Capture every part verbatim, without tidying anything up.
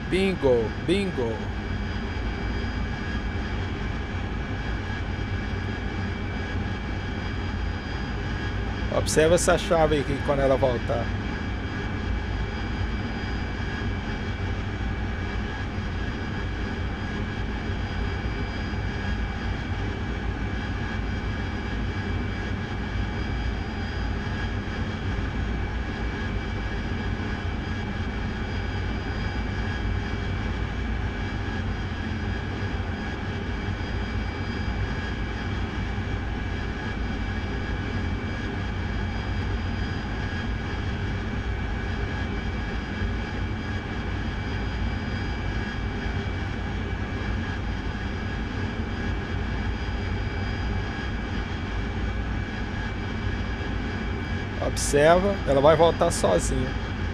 Bingo, bingo. Observa essa chave aqui quando ela voltar. Observa, ela vai voltar sozinha.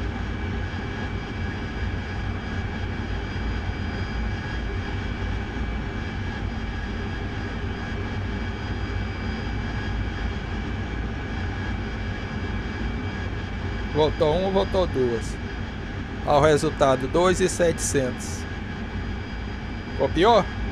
Voltou uma, voltou duas. Olha o resultado, dois mil e setecentos. Copiou?